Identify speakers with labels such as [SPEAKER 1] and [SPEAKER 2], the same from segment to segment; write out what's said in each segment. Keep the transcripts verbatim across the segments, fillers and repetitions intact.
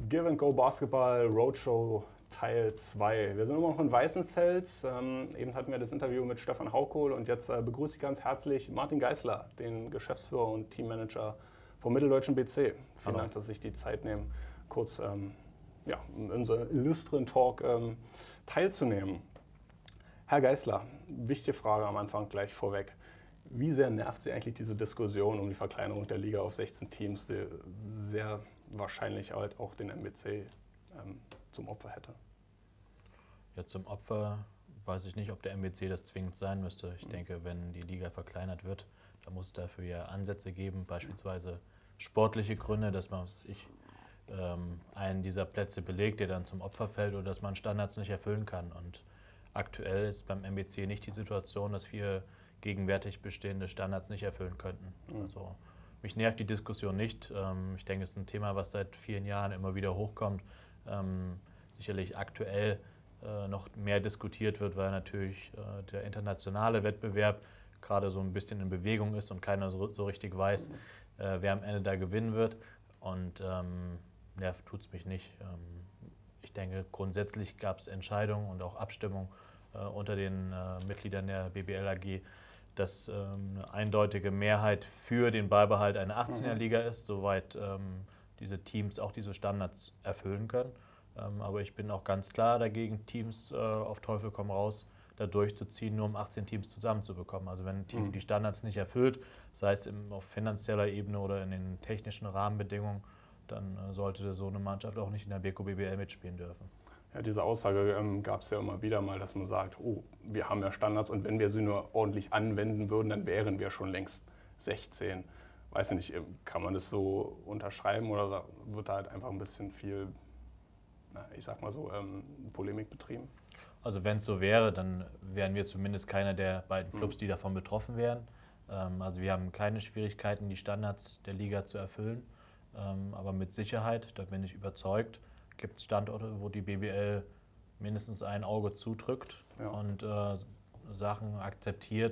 [SPEAKER 1] Give and Go Basketball Roadshow Teil zwei. Wir sind immer noch in Weißenfels. Ähm, eben hatten wir das Interview mit Stefan Haukohl und jetzt äh, begrüße ich ganz herzlich Martin Geisler, den Geschäftsführer und Teammanager vom Mitteldeutschen B C. Vielen
[SPEAKER 2] Hallo.
[SPEAKER 1] Dank, dass Sie sich die Zeit nehmen, kurz ähm, ja, in unserem illustren Talk ähm, teilzunehmen. Herr Geisler, wichtige Frage am Anfang gleich vorweg. Wie sehr nervt Sie eigentlich diese Diskussion um die Verkleinerung der Liga auf sechzehn Teams, die sehr wahrscheinlich halt auch den M B C ähm, zum Opfer hätte?
[SPEAKER 2] Ja, zum Opfer weiß ich nicht, ob der M B C das zwingend sein müsste. Ich mhm. denke, wenn die Liga verkleinert wird, dann muss es dafür ja Ansätze geben, beispielsweise sportliche Gründe, dass man sich ähm, einen dieser Plätze belegt, der dann zum Opfer fällt, oder dass man Standards nicht erfüllen kann. Und aktuell ist beim M B C nicht die Situation, dass wir gegenwärtig bestehende Standards nicht erfüllen könnten. Mhm. Also mich nervt die Diskussion nicht. Ähm, ich denke, es ist ein Thema, was seit vielen Jahren immer wieder hochkommt. Ähm, sicherlich aktuell äh, noch mehr diskutiert wird, weil natürlich äh, der internationale Wettbewerb gerade so ein bisschen in Bewegung ist und keiner so, so richtig weiß, mhm. äh, wer am Ende da gewinnen wird. Und ähm, nervt tut es mich nicht. Ähm, ich denke, grundsätzlich gab es Entscheidungen und auch Abstimmungen äh, unter den äh, Mitgliedern der B B L A G, dass ähm, eine eindeutige Mehrheit für den Beibehalt einer achtzehner-Liga ist, soweit ähm, diese Teams auch diese Standards erfüllen können. Ähm, aber ich bin auch ganz klar dagegen, Teams äh, auf Teufel komm raus da durchzuziehen, nur um achtzehn Teams zusammenzubekommen. Also wenn ein Team mhm. die Standards nicht erfüllt, sei es im, auf finanzieller Ebene oder in den technischen Rahmenbedingungen, dann äh, sollte so eine Mannschaft auch nicht in der Beko B B L mitspielen dürfen.
[SPEAKER 1] Ja, diese Aussage ähm, gab es ja immer wieder mal, dass man sagt, oh, wir haben ja Standards und wenn wir sie nur ordentlich anwenden würden, dann wären wir schon längst sechzehn. Weiß nicht, kann man das so unterschreiben oder wird da halt einfach ein bisschen viel, na, ich sag mal so, ähm, Polemik betrieben?
[SPEAKER 2] Also wenn es so wäre, dann wären wir zumindest keiner der beiden Clubs, die davon betroffen wären. Ähm, also wir haben keine Schwierigkeiten, die Standards der Liga zu erfüllen, ähm, aber mit Sicherheit, da bin ich überzeugt, gibt es Standorte, wo die B B L mindestens ein Auge zudrückt ja. und äh, Sachen akzeptiert,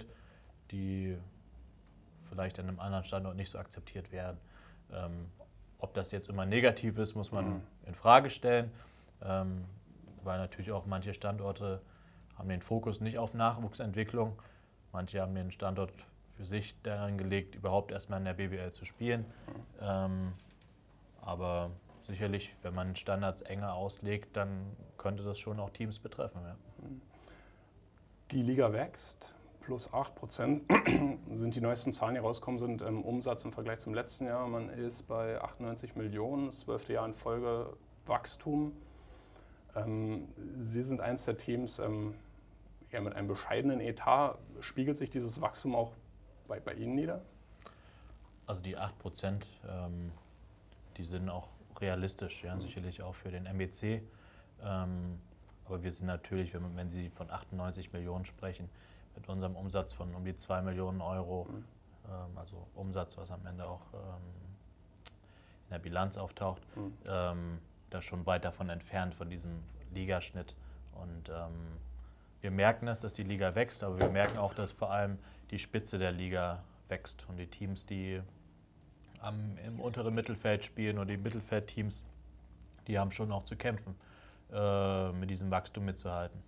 [SPEAKER 2] die vielleicht an einem anderen Standort nicht so akzeptiert werden. Ähm, ob das jetzt immer negativ ist, muss man mhm. in Frage stellen, ähm, weil natürlich auch manche Standorte haben den Fokus nicht auf Nachwuchsentwicklung. Manche haben den Standort für sich daran gelegt, überhaupt erstmal in der B B L zu spielen. Mhm. Ähm, aber sicherlich, wenn man Standards enger auslegt, dann könnte das schon auch Teams betreffen. Ja.
[SPEAKER 1] Die Liga wächst, plus acht Prozent sind die neuesten Zahlen, die rausgekommen sind, im Umsatz im Vergleich zum letzten Jahr. Man ist bei achtundneunzig Millionen, das zwölfte Jahr in Folge Wachstum. Ähm, Sie sind eins der Teams ähm, eher mit einem bescheidenen Etat. Spiegelt sich dieses Wachstum auch bei, bei Ihnen nieder?
[SPEAKER 2] Also die acht Prozent, ähm, die sind auch realistisch, ja, mhm. sicherlich auch für den M B C. Ähm, aber wir sind natürlich, wenn, wenn Sie von achtundneunzig Millionen sprechen, mit unserem Umsatz von um die zwei Millionen Euro, mhm. ähm, also Umsatz, was am Ende auch ähm, in der Bilanz auftaucht, mhm. ähm, da schon weit davon entfernt, von diesem Ligaschnitt. Und ähm, wir merken es, dass die Liga wächst, aber wir merken auch, dass vor allem die Spitze der Liga wächst und die Teams, die Am, im unteren Mittelfeld spielen oder die Mittelfeldteams, die haben schon auch zu kämpfen, äh, mit diesem Wachstum mitzuhalten.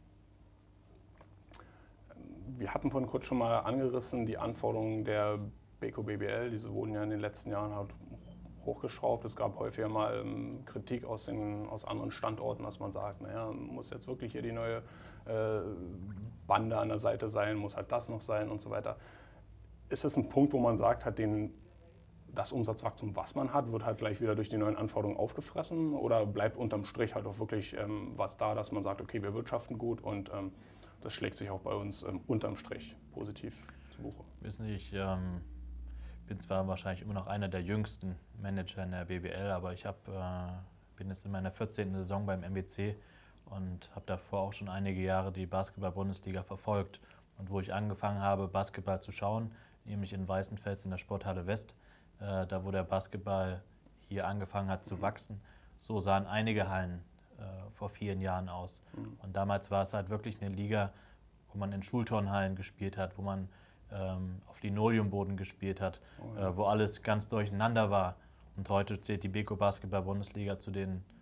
[SPEAKER 1] Wir hatten vorhin kurz schon mal angerissen, die Anforderungen der Beko B B L, diese wurden ja in den letzten Jahren halt hochgeschraubt. Es gab häufiger mal ähm, Kritik aus, den, aus anderen Standorten, dass man sagt, naja, muss jetzt wirklich hier die neue äh, Bande an der Seite sein, muss halt das noch sein und so weiter. Ist das ein Punkt, wo man sagt, hat den das Umsatzwachstum, was man hat, wird halt gleich wieder durch die neuen Anforderungen aufgefressen oder bleibt unterm Strich halt auch wirklich ähm, was da, dass man sagt, okay, wir wirtschaften gut und ähm, das schlägt sich auch bei uns ähm, unterm Strich positiv zu Buche?
[SPEAKER 2] Wissen Sie, ich ähm, bin zwar wahrscheinlich immer noch einer der jüngsten Manager in der B B L, aber ich hab, äh, bin jetzt in meiner vierzehnten Saison beim M B C und habe davor auch schon einige Jahre die Basketball-Bundesliga verfolgt. Und wo ich angefangen habe, Basketball zu schauen, nämlich in Weißenfels in der Sporthalle West, da wo der Basketball hier angefangen hat zu mhm. wachsen, so sahen einige Hallen äh, vor vielen Jahren aus. Mhm. Und damals war es halt wirklich eine Liga, wo man in Schulturnhallen gespielt hat, wo man ähm, auf Linoleumboden gespielt hat, oh ja. äh, wo alles ganz durcheinander war. Und heute zählt die Beko Basketball Bundesliga zu den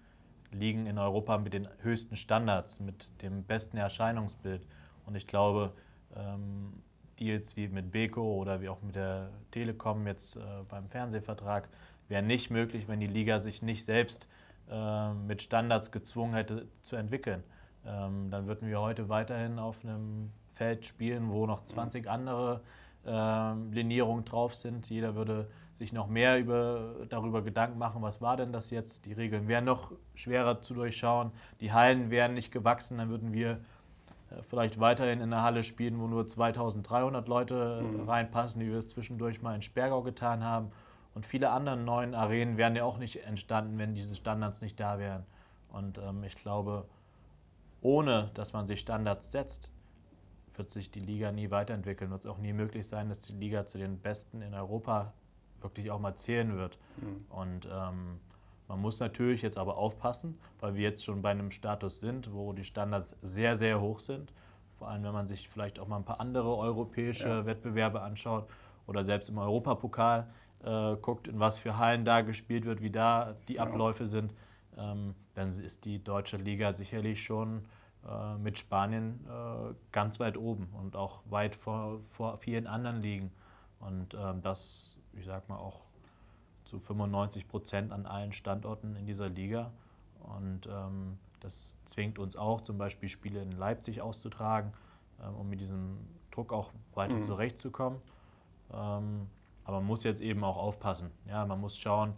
[SPEAKER 2] Ligen in Europa mit den höchsten Standards, mit dem besten Erscheinungsbild. Und ich glaube, ähm, Deals wie mit Beko oder wie auch mit der Telekom jetzt äh, beim Fernsehvertrag wären nicht möglich, wenn die Liga sich nicht selbst äh, mit Standards gezwungen hätte zu entwickeln. Ähm, dann würden wir heute weiterhin auf einem Feld spielen, wo noch zwanzig andere äh, Linierungen drauf sind. Jeder würde sich noch mehr über, darüber Gedanken machen, was war denn das jetzt? Die Regeln wären noch schwerer zu durchschauen, die Hallen wären nicht gewachsen, dann würden wir äh, vielleicht weiterhin in einer Halle spielen, wo nur zweitausenddreihundert Leute mhm. reinpassen, wie wir es zwischendurch mal in Sperrgau getan haben. Und viele andere neuen Arenen wären ja auch nicht entstanden, wenn diese Standards nicht da wären. Und ähm, ich glaube, ohne dass man sich Standards setzt, wird sich die Liga nie weiterentwickeln. Wird es auch nie möglich sein, dass die Liga zu den Besten in Europa wirklich auch mal zählen wird. Mhm. Und ähm, man muss natürlich jetzt aber aufpassen, weil wir jetzt schon bei einem Status sind, wo die Standards sehr, sehr hoch sind. Vor allem, wenn man sich vielleicht auch mal ein paar andere europäische ja. Wettbewerbe anschaut oder selbst im Europapokal äh, guckt, in was für Hallen da gespielt wird, wie da die Abläufe ja. sind, ähm, dann ist die deutsche Liga sicherlich schon äh, mit Spanien äh, ganz weit oben und auch weit vor, vor vielen anderen Ligen. Und ähm, das, ich sag mal, auch zu fünfundneunzig Prozent an allen Standorten in dieser Liga. Und ähm, das zwingt uns auch, zum Beispiel Spiele in Leipzig auszutragen, ähm, um mit diesem Druck auch weiter mhm. zurechtzukommen. Ähm, aber man muss jetzt eben auch aufpassen. Ja, man muss schauen,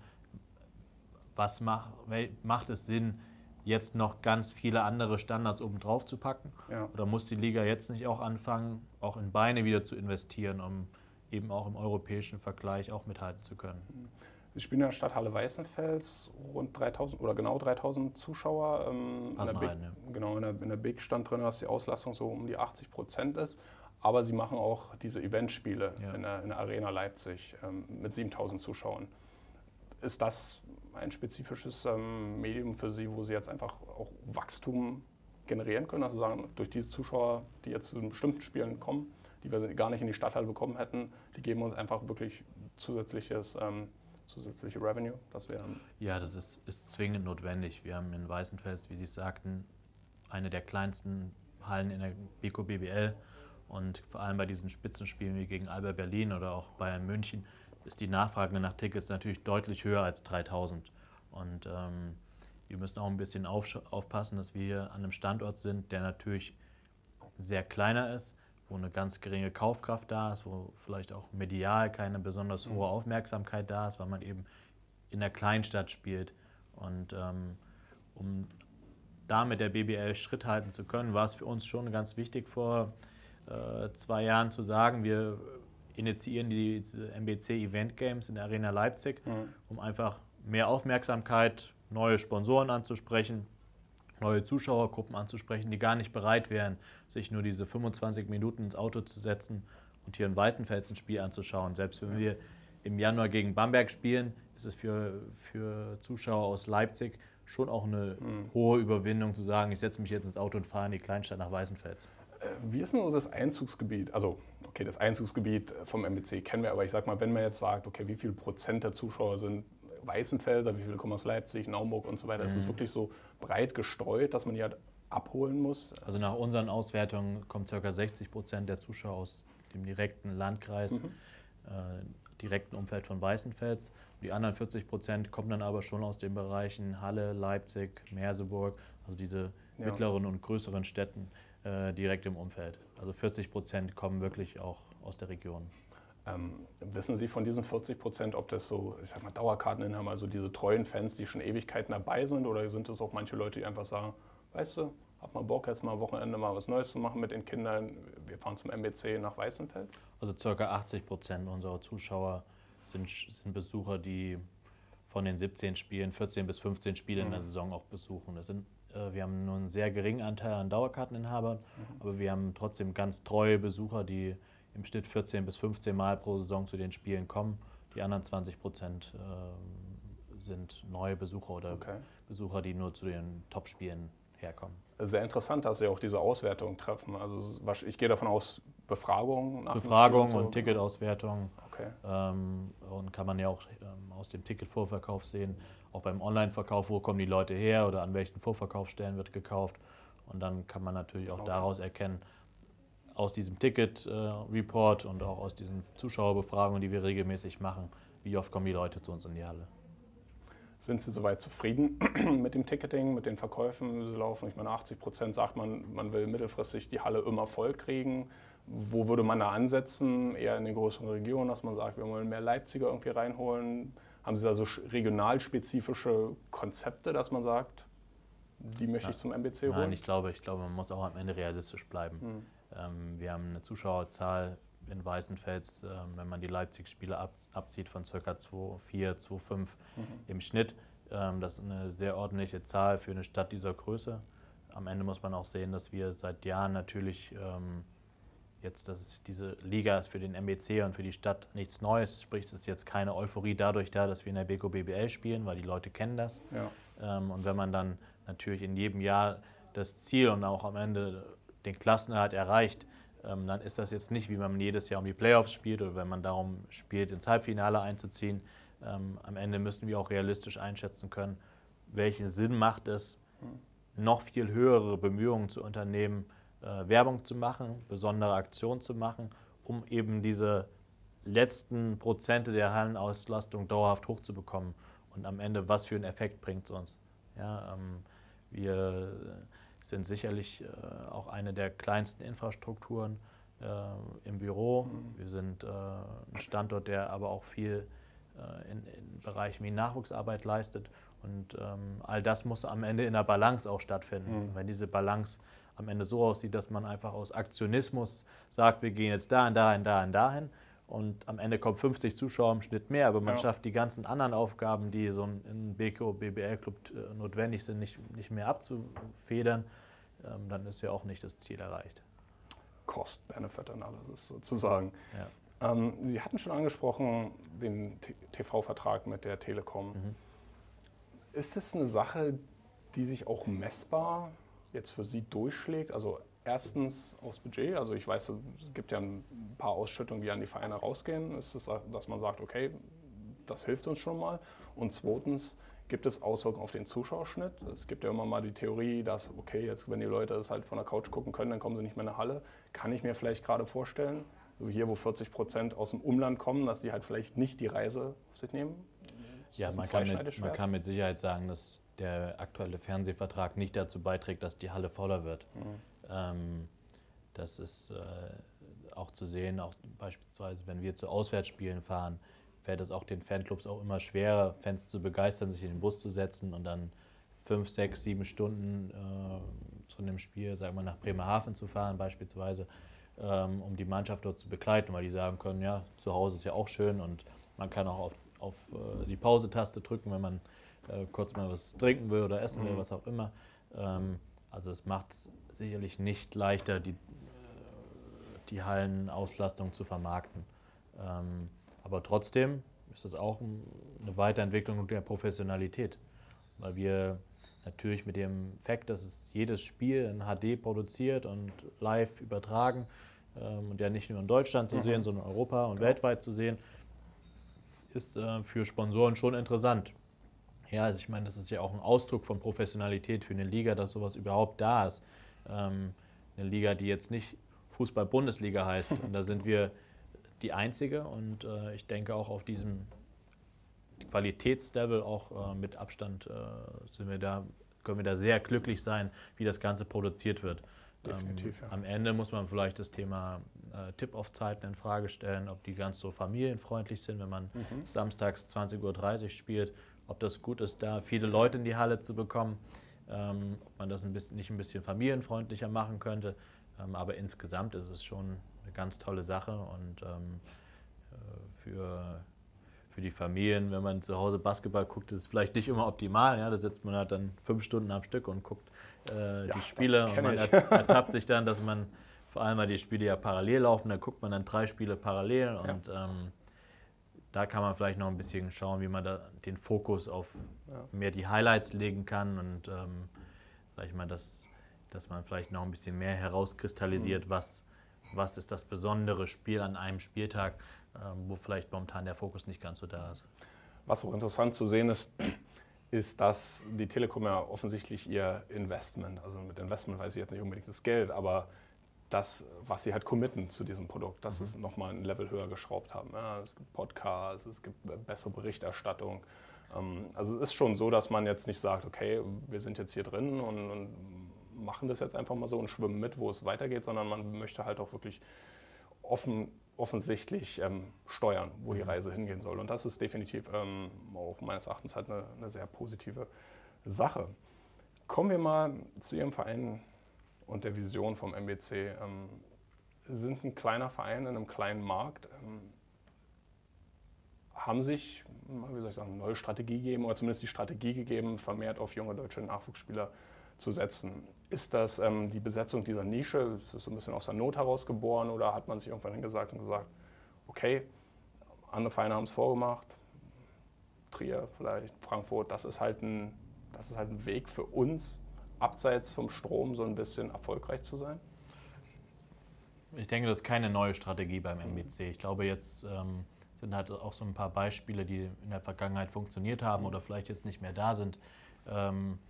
[SPEAKER 2] was macht, macht es Sinn, jetzt noch ganz viele andere Standards oben drauf zu packen? Ja. Oder muss die Liga jetzt nicht auch anfangen, auch in Beine wieder zu investieren, um eben auch im europäischen Vergleich auch mithalten zu können?
[SPEAKER 1] Sie spielen in der Stadthalle Weißenfels, rund dreitausend oder genau dreitausend Zuschauer. Ähm, in der Big, rein, ja. Genau, in der, in der Big stand drin, dass die Auslastung so um die achtzig Prozent ist. Aber sie machen auch diese Eventspiele ja. in, der, in der Arena Leipzig ähm, mit siebentausend Zuschauern. Ist das ein spezifisches ähm, Medium für Sie, wo Sie jetzt einfach auch Wachstum generieren können? Also sagen, durch diese Zuschauer, die jetzt zu den bestimmten Spielen kommen, die wir gar nicht in die Stadthalle bekommen hätten, die geben uns einfach wirklich zusätzliches, ähm, zusätzliche Revenue. Das wäre
[SPEAKER 2] ja, das ist, ist zwingend notwendig. Wir haben in Weißenfels, wie Sie sagten, eine der kleinsten Hallen in der Beko B B L. Und vor allem bei diesen Spitzenspielen wie gegen Alba Berlin oder auch Bayern München ist die Nachfrage nach Tickets natürlich deutlich höher als dreitausend. Und ähm, wir müssen auch ein bisschen auf, aufpassen, dass wir hier an einem Standort sind, der natürlich sehr kleiner ist, wo eine ganz geringe Kaufkraft da ist, wo vielleicht auch medial keine besonders hohe Aufmerksamkeit da ist, weil man eben in der Kleinstadt spielt. Und ähm, um da mit der B B L Schritt halten zu können, war es für uns schon ganz wichtig, vor äh, zwei Jahren zu sagen, wir initiieren die M B C Event Games in der Arena Leipzig, mhm. um einfach mehr Aufmerksamkeit, neue Sponsoren anzusprechen, neue Zuschauergruppen anzusprechen, die gar nicht bereit wären, sich nur diese fünfundzwanzig Minuten ins Auto zu setzen und hier in Weißenfels ein Spiel anzuschauen. Selbst wenn wir im Januar gegen Bamberg spielen, ist es für, für Zuschauer aus Leipzig schon auch eine mhm. hohe Überwindung zu sagen, ich setze mich jetzt ins Auto und fahre in die Kleinstadt nach Weißenfels.
[SPEAKER 1] Wie ist denn so das Einzugsgebiet? Also, okay, das Einzugsgebiet vom M B C kennen wir, aber ich sag mal, wenn man jetzt sagt, okay, wie viel Prozent der Zuschauer sind Weißenfelser, wie viele kommen aus Leipzig, Naumburg und so weiter, mhm. ist es wirklich so breit gestreut, dass man die halt abholen muss?
[SPEAKER 2] Also nach unseren Auswertungen kommen ca. sechzig Prozent der Zuschauer aus dem direkten Landkreis, mhm. äh, direkten Umfeld von Weißenfels. Die anderen vierzig Prozent kommen dann aber schon aus den Bereichen Halle, Leipzig, Merseburg, also diese ja. mittleren und größeren Städten äh, direkt im Umfeld. Also vierzig Prozent kommen wirklich auch aus der Region.
[SPEAKER 1] Ähm, wissen Sie von diesen vierzig Prozent, ob das so, ich sag mal, Dauerkarteninhaber, also diese treuen Fans, die schon Ewigkeiten dabei sind, oder sind es auch manche Leute, die einfach sagen, weißt du, hab mal Bock, jetzt mal am Wochenende mal was Neues zu machen mit den Kindern, wir fahren zum M B C nach Weißenfels?
[SPEAKER 2] Also ca. achtzig Prozent unserer Zuschauer sind, sind Besucher, die von den siebzehn Spielen, vierzehn bis fünfzehn Spiele mhm. in der Saison auch besuchen. Das sind, äh, wir haben nur einen sehr geringen Anteil an Dauerkarteninhabern, mhm. aber wir haben trotzdem ganz treue Besucher, die im Schnitt vierzehn bis fünfzehn Mal pro Saison zu den Spielen kommen. Die anderen zwanzig Prozent äh, sind neue Besucher oder okay. Besucher, die nur zu den Top-Spielen herkommen.
[SPEAKER 1] Sehr interessant, dass Sie auch diese Auswertung treffen. Also ich gehe davon aus, Befragung nach
[SPEAKER 2] Befragung und, so. und Ticketauswertung.
[SPEAKER 1] Okay. Okay.
[SPEAKER 2] Ähm, und kann man ja auch ähm, aus dem Ticketvorverkauf sehen, auch beim Online-Verkauf, wo kommen die Leute her oder an welchen Vorverkaufsstellen wird gekauft. Und dann kann man natürlich auch
[SPEAKER 1] Okay.
[SPEAKER 2] daraus erkennen, aus diesem Ticket-Report und auch aus diesen Zuschauerbefragungen, die wir regelmäßig machen, wie oft kommen die Leute zu uns in die Halle.
[SPEAKER 1] Sind Sie soweit zufrieden mit dem Ticketing, mit den Verkäufen, wie sie laufen? Ich meine, achtzig Prozent sagt man, man will mittelfristig die Halle immer voll kriegen. Wo würde man da ansetzen? Eher in den größeren Regionen, dass man sagt, wir wollen mehr Leipziger irgendwie reinholen. Haben Sie da so regionalspezifische Konzepte, dass man sagt, die möchte
[SPEAKER 2] Ja.
[SPEAKER 1] ich zum M B C holen?
[SPEAKER 2] Nein, ich glaube, ich glaube, man muss auch am Ende realistisch bleiben.
[SPEAKER 1] Hm.
[SPEAKER 2] Ähm, wir haben eine Zuschauerzahl in Weißenfels, äh, wenn man die Leipzig-Spiele ab, abzieht, von ca. zwei Komma vier, zwei Komma fünf
[SPEAKER 1] Mhm.
[SPEAKER 2] im Schnitt. Ähm, das ist eine sehr ordentliche Zahl für eine Stadt dieser Größe. Am Ende muss man auch sehen, dass wir seit Jahren natürlich ähm, jetzt, dass es diese Liga ist für den M B C und für die Stadt nichts Neues, sprich, es ist jetzt keine Euphorie dadurch da, dass wir in der Beko B B L spielen, weil die Leute kennen das.
[SPEAKER 1] Ja.
[SPEAKER 2] Ähm, und wenn man dann natürlich in jedem Jahr das Ziel und auch am Ende den Klassenerhalt erreicht, ähm, dann ist das jetzt nicht, wie man jedes Jahr um die Playoffs spielt oder wenn man darum spielt, ins Halbfinale einzuziehen. Ähm, am Ende müssen wir auch realistisch einschätzen können, welchen Sinn macht es, noch viel höhere Bemühungen zu unternehmen, äh, Werbung zu machen, besondere Aktionen zu machen, um eben diese letzten Prozente der Hallenauslastung dauerhaft hochzubekommen. Und am Ende, was für einen Effekt bringt es uns? Ja, ähm, wir sind sicherlich äh, auch eine der kleinsten Infrastrukturen äh, im Büro.
[SPEAKER 1] Mhm.
[SPEAKER 2] Wir sind äh, ein Standort, der aber auch viel äh, in, in Bereichen wie Nachwuchsarbeit leistet. Und ähm, all das muss am Ende in der Balance auch stattfinden.
[SPEAKER 1] Mhm.
[SPEAKER 2] Und wenn diese Balance am Ende so aussieht, dass man einfach aus Aktionismus sagt, wir gehen jetzt dahin, dahin, dahin, dahin, und am Ende kommen fünfzig Zuschauer im Schnitt mehr, aber man
[SPEAKER 1] Ja.
[SPEAKER 2] schafft die ganzen anderen Aufgaben, die so ein Beko B B L-Club äh, notwendig sind, nicht, nicht mehr abzufedern, ähm, dann ist ja auch nicht das Ziel erreicht.
[SPEAKER 1] Cost-Benefit-Analysis sozusagen.
[SPEAKER 2] Ja.
[SPEAKER 1] Ähm, Sie hatten schon angesprochen, den T V-Vertrag mit der Telekom.
[SPEAKER 2] Mhm.
[SPEAKER 1] Ist das eine Sache, die sich auch messbar jetzt für Sie durchschlägt? Also erstens aufs Budget, also ich weiß, es gibt ja ein paar Ausschüttungen, die an die Vereine rausgehen. Ist es, dass man sagt, okay, das hilft uns schon mal. Und zweitens, gibt es Auswirkungen auf den Zuschauerschnitt? Es gibt ja immer mal die Theorie, dass, okay, jetzt wenn die Leute es halt von der Couch gucken können, dann kommen sie nicht mehr in eine Halle. Kann ich mir vielleicht gerade vorstellen, so hier, wo vierzig Prozent aus dem Umland kommen, dass die halt vielleicht nicht die Reise auf sich nehmen? Ist
[SPEAKER 2] Ja,
[SPEAKER 1] das ein
[SPEAKER 2] man kann, mit,
[SPEAKER 1] zweischneidiges
[SPEAKER 2] man
[SPEAKER 1] Schwert?
[SPEAKER 2] kann mit Sicherheit sagen, dass der aktuelle Fernsehvertrag nicht dazu beiträgt, dass die Halle voller wird.
[SPEAKER 1] Mhm.
[SPEAKER 2] Ähm, das ist äh, auch zu sehen, auch beispielsweise, wenn wir zu Auswärtsspielen fahren, fällt es auch den Fanclubs auch immer schwerer, Fans zu begeistern, sich in den Bus zu setzen und dann fünf, sechs, sieben Stunden äh, zu einem Spiel, sagen wir, nach Bremerhaven zu fahren beispielsweise, ähm, um die Mannschaft dort zu begleiten, weil die sagen können, ja, zu Hause ist ja auch schön und man kann auch auf, auf äh, die Pause-Taste drücken, wenn man äh, kurz mal was trinken will oder essen will,
[SPEAKER 1] Mhm.
[SPEAKER 2] was auch immer. Ähm, also es macht es sicherlich nicht leichter, die, äh, die Hallenauslastung zu vermarkten. Ähm, Aber trotzdem ist das auch eine Weiterentwicklung der Professionalität, weil wir natürlich mit dem Fakt, dass es jedes Spiel in H D produziert und live übertragen ähm, und ja nicht nur in Deutschland zu
[SPEAKER 1] Mhm.
[SPEAKER 2] sehen, sondern Europa und
[SPEAKER 1] Ja.
[SPEAKER 2] weltweit zu sehen, ist äh, für Sponsoren schon interessant. Ja, also ich meine, das ist ja auch ein Ausdruck von Professionalität für eine Liga, dass sowas überhaupt da ist. Ähm, eine Liga, die jetzt nicht Fußball-Bundesliga heißt. Und da sind wir die einzige und äh, ich denke auch auf diesem Qualitätslevel auch äh, mit Abstand äh, sind wir da, können wir da sehr glücklich sein, wie das Ganze produziert wird.
[SPEAKER 1] Definitiv,
[SPEAKER 2] ähm,
[SPEAKER 1] ja.
[SPEAKER 2] Am Ende muss man vielleicht das Thema äh, Tip-Off-Zeiten in Frage stellen, ob die ganz so familienfreundlich sind, wenn man
[SPEAKER 1] Mhm.
[SPEAKER 2] samstags zwanzig Uhr dreißig spielt, ob das gut ist, da viele Leute in die Halle zu bekommen, ähm, ob man das ein bisschen, nicht ein bisschen familienfreundlicher machen könnte. Ähm, aber insgesamt ist es schon eine ganz tolle Sache und ähm, für, für die Familien, wenn man zu Hause Basketball guckt, ist es vielleicht nicht immer optimal. Ja? Da sitzt man halt dann fünf Stunden am Stück und guckt äh,
[SPEAKER 1] Ja,
[SPEAKER 2] die Spiele
[SPEAKER 1] das
[SPEAKER 2] und
[SPEAKER 1] kenn
[SPEAKER 2] man
[SPEAKER 1] ich.
[SPEAKER 2] er, ertappt sich dann, dass man, vor allem weil die Spiele ja parallel laufen, da guckt man dann drei Spiele parallel und
[SPEAKER 1] Ja.
[SPEAKER 2] ähm, da kann man vielleicht noch ein bisschen schauen, wie man da den Fokus auf
[SPEAKER 1] Ja.
[SPEAKER 2] mehr die Highlights legen kann und ähm, sag ich mal, dass, dass man vielleicht noch ein bisschen mehr herauskristallisiert,
[SPEAKER 1] Mhm.
[SPEAKER 2] was, was ist das besondere Spiel an einem Spieltag, ähm, wo vielleicht momentan der Fokus nicht ganz so da ist.
[SPEAKER 1] Was auch interessant zu sehen ist, ist, dass die Telekom ja offensichtlich ihr Investment, also mit Investment weiß ich jetzt nicht unbedingt das Geld, aber das, was sie halt committen zu diesem Produkt, dass mhm. es nochmal ein Level höher geschraubt haben. Ja, es gibt Podcasts, es gibt bessere Berichterstattung. Also es ist schon so, dass man jetzt nicht sagt, okay, wir sind jetzt hier drin und, und machen das jetzt einfach mal so und schwimmen mit, wo es weitergeht, sondern man möchte halt auch wirklich offen, offensichtlich ähm, steuern, wo die Reise hingehen soll. Und das ist definitiv ähm, auch meines Erachtens halt eine, eine sehr positive Sache. Kommen wir mal zu Ihrem Verein und der Vision vom M B C. Ähm, sind ein kleiner Verein in einem kleinen Markt, ähm, haben sich, wie soll ich sagen, eine neue Strategie gegeben oder zumindest die Strategie gegeben, vermehrt auf junge deutsche Nachwuchsspieler zu setzen. Ist das ähm, die Besetzung dieser Nische, ist das so ein bisschen aus der Not heraus geboren oder hat man sich irgendwann hingesagt und gesagt, okay, andere Vereine haben es vorgemacht, Trier vielleicht, Frankfurt, das ist halt ein, das ist halt ein Weg für uns, abseits vom Strom so ein bisschen erfolgreich zu sein?
[SPEAKER 2] Ich denke, das ist keine neue Strategie beim M B C. Ich glaube, jetzt ähm, sind halt auch so ein paar Beispiele, die in der Vergangenheit funktioniert haben oder vielleicht jetzt nicht mehr da sind, ähm,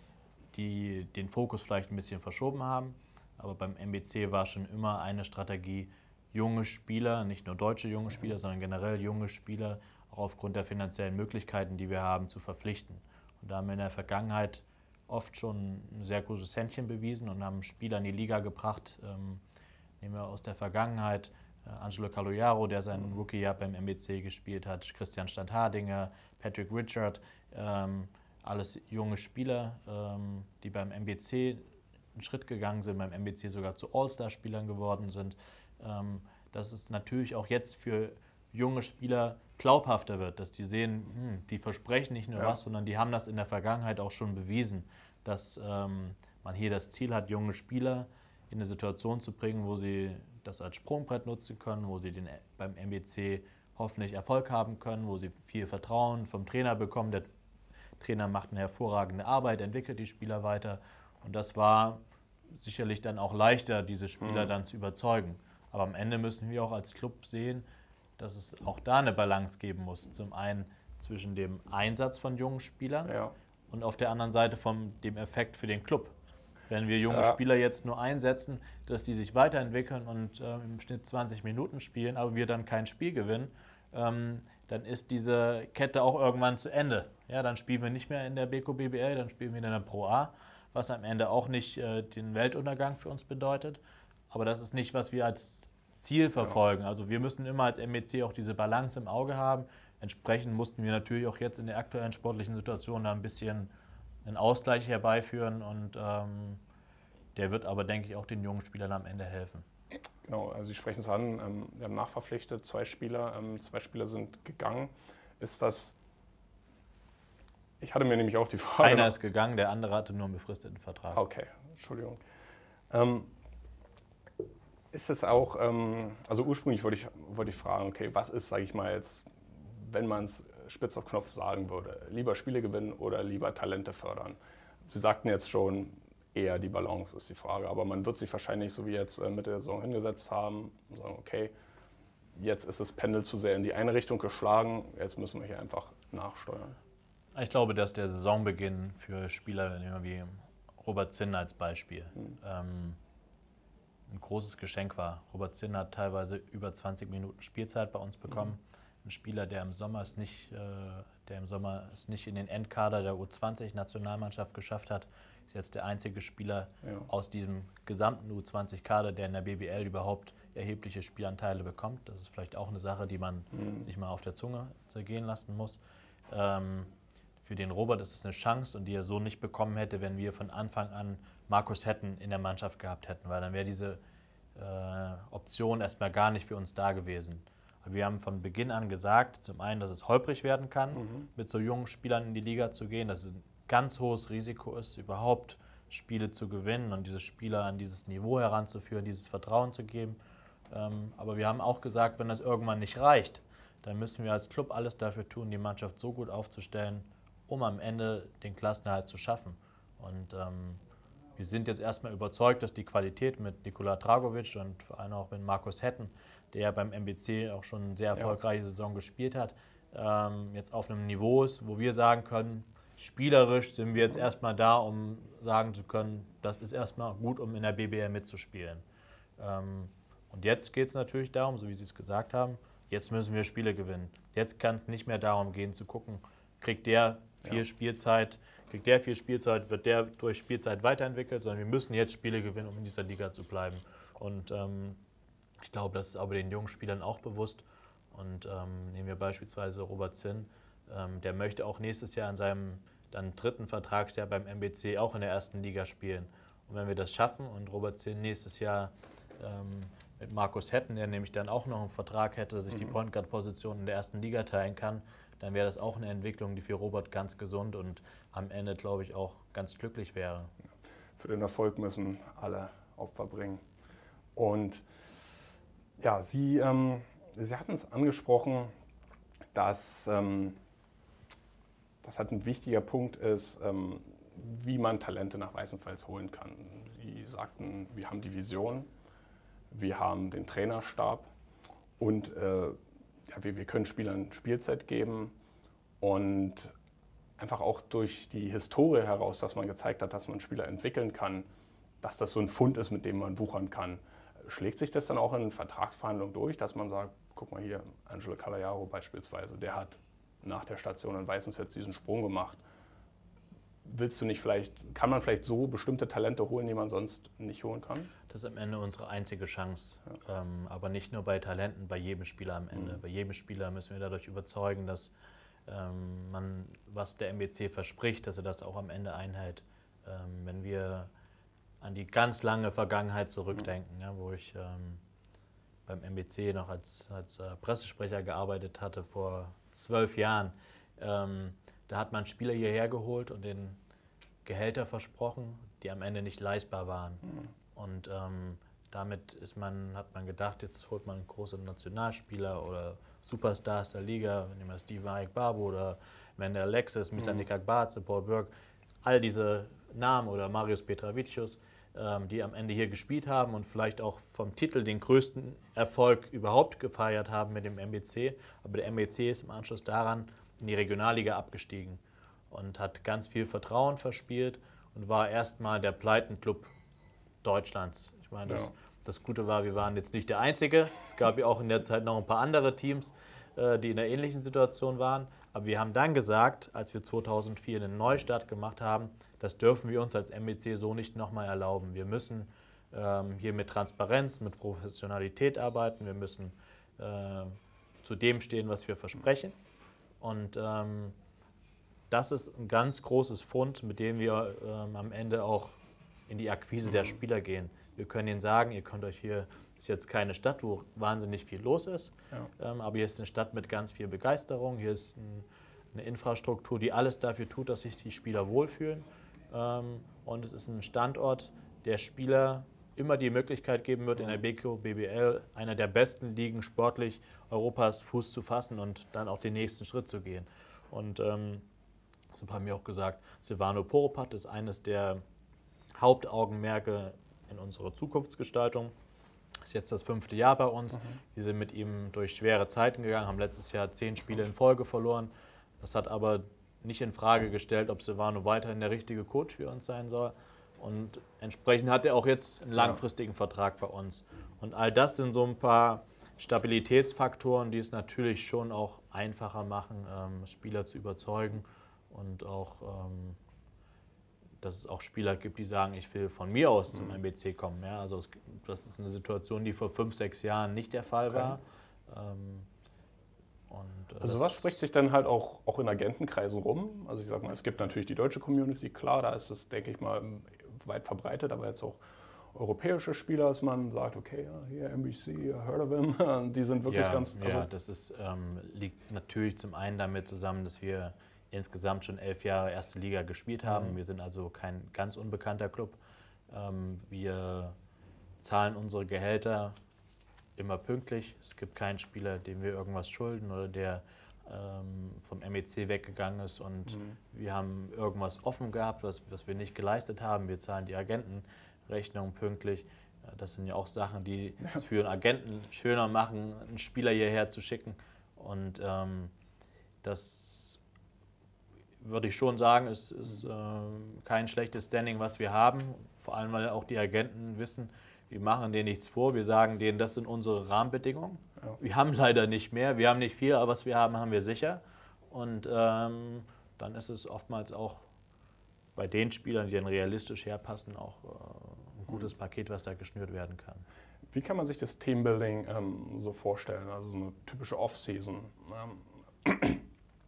[SPEAKER 2] die den Fokus vielleicht ein bisschen verschoben haben. Aber beim M B C war schon immer eine Strategie, junge Spieler, nicht nur deutsche junge Spieler, sondern generell junge Spieler, auch aufgrund der finanziellen Möglichkeiten, die wir haben, zu verpflichten. Und da haben wir in der Vergangenheit oft schon ein sehr gutes Händchen bewiesen und haben Spieler in die Liga gebracht. Ähm, nehmen wir aus der Vergangenheit äh, Angelo Caloiaro, der sein Rookie-Jahr beim M B C gespielt hat, Christian Standhardinger, Patrick Richard, ähm, alles junge Spieler, ähm, die beim M B C einen Schritt gegangen sind, beim M B C sogar zu All-Star-Spielern geworden sind. Ähm, dass es natürlich auch jetzt für junge Spieler glaubhafter wird, dass die sehen, hm, die versprechen nicht nur ja. was, sondern die haben das in der Vergangenheit auch schon bewiesen, dass ähm, man hier das Ziel hat, junge Spieler in eine Situation zu bringen, wo sie das als Sprungbrett nutzen können, wo sie den, beim M B C hoffentlich Erfolg haben können, wo sie viel Vertrauen vom Trainer bekommen. Der Trainer macht eine hervorragende Arbeit, entwickelt die Spieler weiter und das war sicherlich dann auch leichter, diese Spieler mhm. dann zu überzeugen. Aber am Ende müssen wir auch als Club sehen, dass es auch da eine Balance geben muss. Zum einen zwischen dem Einsatz von jungen Spielern ja. und auf der anderen Seite von dem Effekt für den Club. Wenn wir junge ja. Spieler jetzt nur einsetzen, dass die sich weiterentwickeln und äh, im Schnitt zwanzig Minuten spielen, aber wir dann kein Spiel gewinnen, ähm, dann ist diese Kette auch irgendwann zu Ende. Ja, dann spielen wir nicht mehr in der Beko B B L, dann spielen wir in der Pro A, was am Ende auch nicht äh, den Weltuntergang für uns bedeutet. Aber das ist nicht, was wir als Ziel verfolgen. Ja. Also wir müssen immer als M B C auch diese Balance im Auge haben. Entsprechend mussten wir natürlich auch jetzt in der aktuellen sportlichen Situation da ein bisschen einen Ausgleich herbeiführen und ähm, der wird aber, denke ich, auch den jungen Spielern am Ende helfen.
[SPEAKER 1] Genau, also Sie sprechen es an, ähm, wir haben nachverpflichtet, zwei Spieler, ähm, zwei Spieler sind gegangen. Ist das, ich hatte mir nämlich auch die Frage...
[SPEAKER 2] Einer ist gegangen, der andere hatte nur einen befristeten Vertrag.
[SPEAKER 1] Okay, Entschuldigung. Ähm, ist es auch, ähm, also ursprünglich wollte ich, wollte ich fragen, okay, was ist, sage ich mal jetzt, wenn man es spitz auf Knopf sagen würde, lieber Spiele gewinnen oder lieber Talente fördern? Sie sagten jetzt schon, eher die Balance ist die Frage, aber man wird sich wahrscheinlich, so wie jetzt äh, Mitte der Saison hingesetzt haben, und sagen, okay, jetzt ist das Pendel zu sehr in die eine Richtung geschlagen, jetzt müssen wir hier einfach nachsteuern.
[SPEAKER 2] Ich glaube, dass der Saisonbeginn für Spieler wie Robert Zinn als Beispiel hm. ähm, ein großes Geschenk war. Robert Zinn hat teilweise über zwanzig Minuten Spielzeit bei uns bekommen. Mhm. Ein Spieler, der im Sommer es nicht, äh, der im Sommer es nicht in den Endkader der U zwanzig Nationalmannschaft geschafft hat, ist jetzt der einzige Spieler ja. aus diesem gesamten U zwanzig Kader, der in der B B L überhaupt erhebliche Spielanteile bekommt. Das ist vielleicht auch eine Sache, die man mhm. sich mal auf der Zunge zergehen lassen muss. Ähm, für den Robert ist es eine Chance und die er so nicht bekommen hätte, wenn wir von Anfang an Markus Hetten in der Mannschaft gehabt hätten, weil dann wäre diese äh, Option erstmal gar nicht für uns da gewesen. Aber wir haben von Beginn an gesagt, zum einen, dass es holprig werden kann, mhm. mit so jungen Spielern in die Liga zu gehen, dass es ein ganz hohes Risiko ist, überhaupt Spiele zu gewinnen und diese Spieler an dieses Niveau heranzuführen, dieses Vertrauen zu geben. Ähm, aber wir haben auch gesagt, wenn das irgendwann nicht reicht, dann müssen wir als Club alles dafür tun, die Mannschaft so gut aufzustellen, um am Ende den Klassenerhalt zu schaffen. Und ähm, wir sind jetzt erstmal überzeugt, dass die Qualität mit Nikola Dragovic und vor allem auch mit Markus Hetten, der beim M B C auch schon eine sehr erfolgreiche ja. Saison gespielt hat, ähm, jetzt auf einem Niveau ist, wo wir sagen können, spielerisch sind wir jetzt erstmal da, um sagen zu können, das ist erstmal gut, um in der B B L mitzuspielen. Ähm, und jetzt geht es natürlich darum, so wie Sie es gesagt haben, jetzt müssen wir Spiele gewinnen. Jetzt kann es nicht mehr darum gehen zu gucken, kriegt der viel ja. Spielzeit, kriegt der viel Spielzeit, wird der durch Spielzeit weiterentwickelt, sondern wir müssen jetzt Spiele gewinnen, um in dieser Liga zu bleiben. Und ähm, ich glaube, das ist aber den jungen Spielern auch bewusst. Und ähm, nehmen wir beispielsweise Robert Zinn, ähm, der möchte auch nächstes Jahr in seinem dann dritten Vertragsjahr beim M B C auch in der ersten Liga spielen. Und wenn wir das schaffen und Robert Zinn nächstes Jahr ähm, mit Markus Hetten, der nämlich dann auch noch einen Vertrag hätte, sich mhm. die Point Guard Position in der ersten Liga teilen kann, dann wäre das auch eine Entwicklung, die für Robert ganz gesund und am Ende, glaube ich, auch ganz glücklich wäre.
[SPEAKER 1] Für den Erfolg müssen alle Opfer bringen. Und ja, Sie, ähm, Sie hatten es angesprochen, dass ähm, das halt ein wichtiger Punkt ist, ähm, wie man Talente nach Weißenfels holen kann. Sie sagten, wir haben die Vision, wir haben den Trainerstab und äh, ja, wir, wir können Spielern Spielzeit geben und einfach auch durch die Historie heraus, dass man gezeigt hat, dass man Spieler entwickeln kann, dass das so ein Fund ist, mit dem man wuchern kann. Schlägt sich das dann auch in Vertragsverhandlungen durch, dass man sagt, guck mal hier, Angelo Calajaro beispielsweise, der hat nach der Station in Weißenfels diesen Sprung gemacht. Willst du nicht vielleicht, kann man vielleicht so bestimmte Talente holen, die man sonst nicht holen kann?
[SPEAKER 2] Das ist am Ende unsere einzige Chance. Ja. Ähm, aber nicht nur bei Talenten, bei jedem Spieler am Ende. Mhm. Bei jedem Spieler müssen wir dadurch überzeugen, dass ähm, man, was der M B C verspricht, dass er das auch am Ende einhält. Ähm, wenn wir an die ganz lange Vergangenheit zurückdenken, mhm. ja, wo ich ähm, beim M B C noch als, als äh, Pressesprecher gearbeitet hatte vor zwölf Jahren. Ähm, da hat man Spieler hierher geholt und den Gehälter versprochen, die am Ende nicht leistbar waren. Mhm. Und ähm, damit ist man, hat man gedacht, jetzt holt man große Nationalspieler oder Superstars der Liga, nehmen wir Steven Arik Babu oder Mende Alexis, Misa mhm. Nikakbaze, Paul Burke, all diese Namen oder Marius Petravicius, ähm, die am Ende hier gespielt haben und vielleicht auch vom Titel den größten Erfolg überhaupt gefeiert haben mit dem M B C. Aber der M B C ist im Anschluss daran in die Regionalliga abgestiegen und hat ganz viel Vertrauen verspielt und war erstmal der Pleitenclub Deutschlands. Ich meine, das, ja. das Gute war, wir waren jetzt nicht der Einzige. Es gab ja auch in der Zeit noch ein paar andere Teams, äh, die in einer ähnlichen Situation waren. Aber wir haben dann gesagt, als wir zweitausendvier einen Neustart gemacht haben, das dürfen wir uns als M B C so nicht nochmal erlauben. Wir müssen ähm, hier mit Transparenz, mit Professionalität arbeiten. Wir müssen äh, zu dem stehen, was wir versprechen. Und ähm, das ist ein ganz großes Fund, mit dem wir ähm, am Ende auch in die Akquise mhm. der Spieler gehen. Wir können ihnen sagen, ihr könnt euch hier, ist jetzt keine Stadt, wo wahnsinnig viel los ist, ja. ähm, aber hier ist eine Stadt mit ganz viel Begeisterung, hier ist ein, eine Infrastruktur, die alles dafür tut, dass sich die Spieler wohlfühlen. Ähm, und es ist ein Standort, der Spieler immer die Möglichkeit geben wird, in der B K B B L, einer der besten Ligen sportlich Europas, Fuß zu fassen und dann auch den nächsten Schritt zu gehen. Und ähm, so haben wir auch gesagt, Silvano Poropat ist eines der Hauptaugenmerke in unserer Zukunftsgestaltung. Ist jetzt das fünfte Jahr bei uns. Mhm. Wir sind mit ihm durch schwere Zeiten gegangen, haben letztes Jahr zehn Spiele in Folge verloren. Das hat aber nicht in Frage gestellt, ob Silvano weiterhin der richtige Coach für uns sein soll. Und entsprechend hat er auch jetzt einen langfristigen ja. Vertrag bei uns. Und all das sind so ein paar Stabilitätsfaktoren, die es natürlich schon auch einfacher machen, ähm, Spieler zu überzeugen und auch, ähm, dass es auch Spieler gibt, die sagen, ich will von mir aus zum M B C kommen. Ja, also es, das ist eine Situation, die vor fünf, sechs Jahren nicht der Fall okay. war. Ähm, und, äh,
[SPEAKER 1] also was spricht sich dann halt auch, auch in Agentenkreisen rum? Also ich sag mal, es gibt natürlich die deutsche Community, klar, da ist es, denke ich mal, weit verbreitet, aber jetzt auch europäische Spieler, dass man sagt, okay, ja, hier M B C, heard of him, die sind wirklich
[SPEAKER 2] ja,
[SPEAKER 1] ganz... Also
[SPEAKER 2] ja, das ist, ähm, liegt natürlich zum einen damit zusammen, dass wir insgesamt schon elf Jahre erste Liga gespielt haben. Mhm. Wir sind also kein ganz unbekannter Club. Ähm, wir zahlen unsere Gehälter immer pünktlich. Es gibt keinen Spieler, dem wir irgendwas schulden oder der ähm, vom M E C weggegangen ist und
[SPEAKER 1] Mhm.
[SPEAKER 2] wir haben irgendwas offen gehabt, was, was wir nicht geleistet haben. Wir zahlen die Agentenrechnung pünktlich. Das sind ja auch Sachen, die es für einen Agenten schöner machen, einen Spieler hierher zu schicken. Und ähm, das würde ich schon sagen, ist, ist äh, kein schlechtes Standing, was wir haben. Vor allem, weil auch die Agenten wissen, wir machen denen nichts vor. Wir sagen denen, das sind unsere Rahmenbedingungen. Ja. Wir haben leider nicht mehr, wir haben nicht viel, aber was wir haben, haben wir sicher. Und ähm, dann ist es oftmals auch bei den Spielern, die dann realistisch herpassen, auch äh, ein gutes Paket, was da geschnürt werden kann.
[SPEAKER 1] Wie kann man sich das Teambuilding ähm, so vorstellen, also so eine typische Off-Season? Ähm,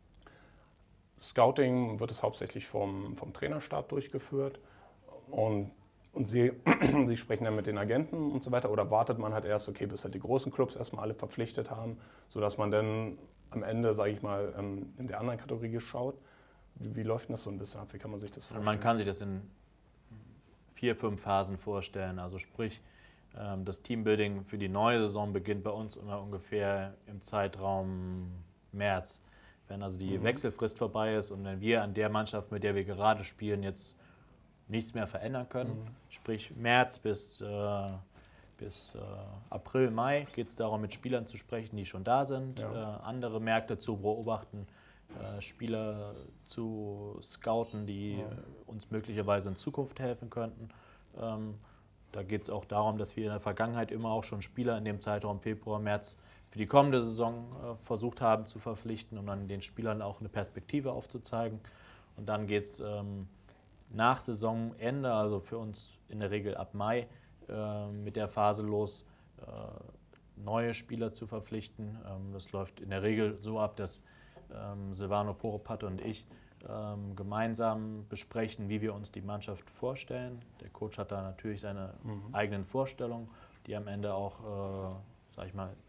[SPEAKER 1] Scouting wird es hauptsächlich vom, vom Trainerstab durchgeführt und, und Sie, Sie sprechen dann mit den Agenten und so weiter, oder wartet man halt erst, okay, bis halt die großen Clubs erstmal alle verpflichtet haben, sodass man dann am Ende, sage ich mal, ähm, in der anderen Kategorie schaut? Wie, wie läuft denn das so ein bisschen ab? Wie kann man sich das vorstellen?
[SPEAKER 2] Man kann sich das in vier, fünf Phasen vorstellen. Also sprich, das Teambuilding für die neue Saison beginnt bei uns immer ungefähr im Zeitraum März. Wenn also die mhm. Wechselfrist vorbei ist und wenn wir an der Mannschaft, mit der wir gerade spielen, jetzt nichts mehr verändern können, mhm. sprich März bis, äh, bis äh, April, Mai geht es darum, mit Spielern zu sprechen, die schon da sind, ja. äh, andere Märkte zu beobachten, äh, Spieler zu scouten, die ja. uns möglicherweise in Zukunft helfen könnten. Ähm, da geht es auch darum, dass wir in der Vergangenheit immer auch schon Spieler in dem Zeitraum Februar, März für die kommende Saison äh, versucht haben zu verpflichten, um dann den Spielern auch eine Perspektive aufzuzeigen. Und dann geht es ähm, nach Saisonende, also für uns in der Regel ab Mai, äh, mit der Phase los, äh, neue Spieler zu verpflichten. Ähm, das läuft in der Regel so ab, dass ähm, Silvano Poropat und ich ähm, gemeinsam besprechen, wie wir uns die Mannschaft vorstellen. Der Coach hat da natürlich seine mhm. eigenen Vorstellungen, die am Ende auch, äh, sag ich mal,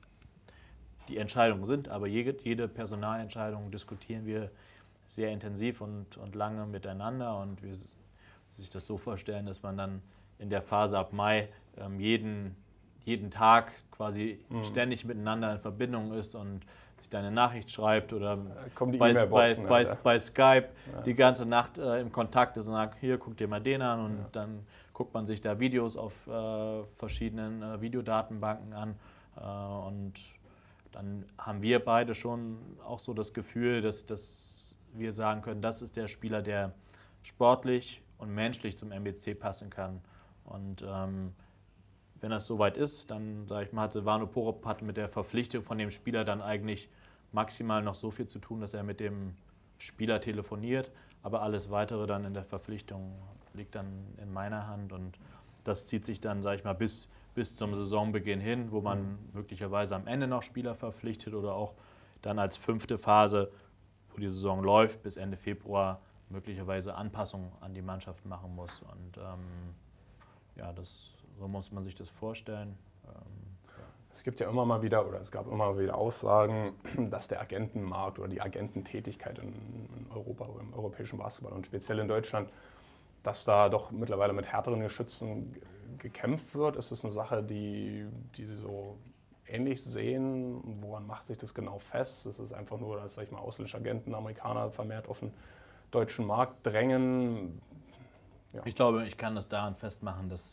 [SPEAKER 2] die Entscheidungen sind, aber jede, jede Personalentscheidung diskutieren wir sehr intensiv und, und lange miteinander und wir sich das so vorstellen, dass man dann in der Phase ab Mai ähm, jeden, jeden Tag quasi mhm. ständig miteinander in Verbindung ist und sich da eine Nachricht schreibt oder
[SPEAKER 1] bei,
[SPEAKER 2] bei, bei, bei,
[SPEAKER 1] ja.
[SPEAKER 2] bei Skype
[SPEAKER 1] ja.
[SPEAKER 2] die ganze Nacht äh, im Kontakt ist und sagt, hier, guck dir mal den an und ja. dann guckt man sich da Videos auf äh, verschiedenen äh, Videodatenbanken an äh, und dann haben wir beide schon auch so das Gefühl, dass, dass wir sagen können, das ist der Spieler, der sportlich und menschlich zum M B C passen kann. Und ähm, wenn das soweit ist, dann, sage ich mal, hat Silvano Poropat mit der Verpflichtung von dem Spieler dann eigentlich maximal noch so viel zu tun, dass er mit dem Spieler telefoniert. Aber alles Weitere dann in der Verpflichtung liegt dann in meiner Hand und das zieht sich dann, sage ich mal, bis bis zum Saisonbeginn hin, wo man mhm. möglicherweise am Ende noch Spieler verpflichtet oder auch dann als fünfte Phase, wo die Saison läuft, bis Ende Februar möglicherweise Anpassungen an die Mannschaft machen muss. Und ähm, ja, das, so muss man sich das vorstellen. Ähm, ja.
[SPEAKER 1] Es gibt ja immer mal wieder, oder es gab immer mal wieder Aussagen, dass der Agentenmarkt oder die Agententätigkeit in, in Europa oder im europäischen Basketball und speziell in Deutschland, dass da doch mittlerweile mit härteren Geschützen gekämpft wird. Ist es eine Sache, die, die Sie so ähnlich sehen? Woran macht sich das genau fest? Ist es einfach nur, dass, sag ich mal, ausländische Agenten, Amerikaner vermehrt auf den deutschen Markt drängen?
[SPEAKER 2] Ja. Ich glaube, ich kann das daran festmachen, dass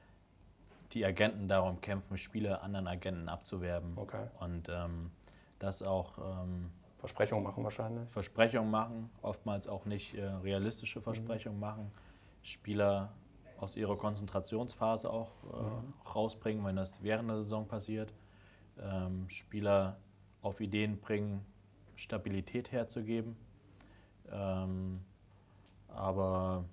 [SPEAKER 2] die Agenten darum kämpfen, Spieler anderen Agenten abzuwerben.
[SPEAKER 1] Okay.
[SPEAKER 2] Und ähm, das auch ähm,
[SPEAKER 1] Versprechungen machen wahrscheinlich.
[SPEAKER 2] Versprechungen machen, oftmals auch nicht äh, realistische Versprechungen mhm. machen. Spieler aus ihrer Konzentrationsphase auch äh, mhm. rausbringen, wenn das während der Saison passiert. Ähm, Spieler auf Ideen bringen, Stabilität herzugeben. Ähm, aber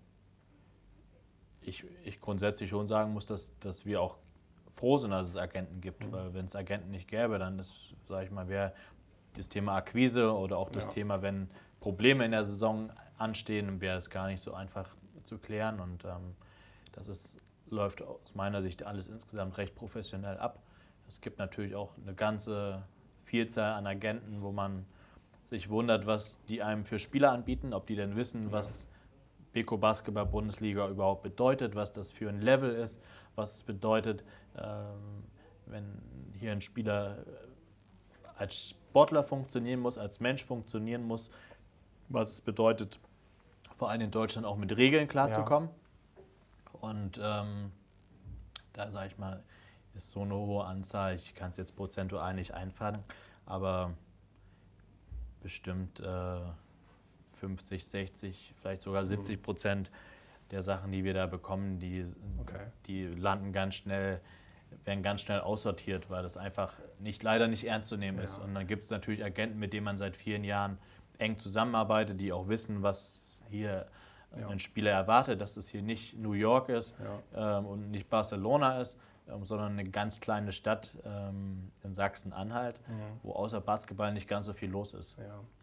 [SPEAKER 2] ich, ich grundsätzlich schon sagen muss, dass, dass wir auch froh sind, dass es Agenten gibt. Mhm. Weil wenn es Agenten nicht gäbe, dann ist, sage ich mal, wäre das Thema Akquise oder auch das ja. Thema, wenn Probleme in der Saison anstehen, wäre es gar nicht so einfach zu klären. Und ähm, das ist, läuft aus meiner Sicht alles insgesamt recht professionell ab. Es gibt natürlich auch eine ganze Vielzahl an Agenten, wo man sich wundert, was die einem für Spieler anbieten, ob die denn wissen, ja. was Beko Basketball Bundesliga überhaupt bedeutet, was das für ein Level ist, was es bedeutet, ähm, wenn hier ein Spieler als Sportler funktionieren muss, als Mensch funktionieren muss, was es bedeutet, vor allem in Deutschland auch mit Regeln klarzukommen. Ja. Und ähm, da sage ich mal, ist so eine hohe Anzahl, ich kann es jetzt prozentual nicht einfangen, aber bestimmt äh, fünfzig, sechzig, vielleicht sogar siebzig Prozent der Sachen, die wir da bekommen, die, okay. die landen ganz schnell, werden ganz schnell aussortiert, weil das einfach nicht, leider nicht ernst zu nehmen ja. ist. Und dann gibt es natürlich Agenten, mit denen man seit vielen Jahren eng zusammenarbeitet, die auch wissen, was hier ja. ein Spieler erwartet, dass es hier nicht New York ist ja. ähm, und nicht Barcelona ist, ähm, sondern eine ganz kleine Stadt ähm, in Sachsen-Anhalt, mhm. wo außer Basketball nicht ganz so viel los ist.